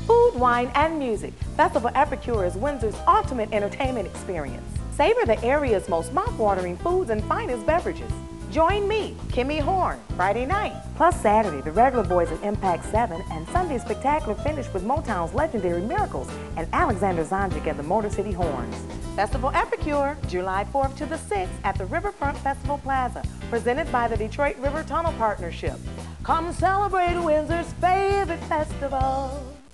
Food, wine, and music. Festival Epicure is Windsor's ultimate entertainment experience. Savor the area's most mouth-watering foods and finest beverages. Join me, Kimmy Horn, Friday night. Plus Saturday, the Regular Boys at Impact 7, and Sunday's spectacular finish with Motown's legendary Miracles and Alexander Zonjic and the Motor City Horns. Festival Epicure, July 4th to the 6th at the Riverfront Festival Plaza, presented by the Detroit River Tunnel Partnership. Come celebrate Windsor's favorite festival.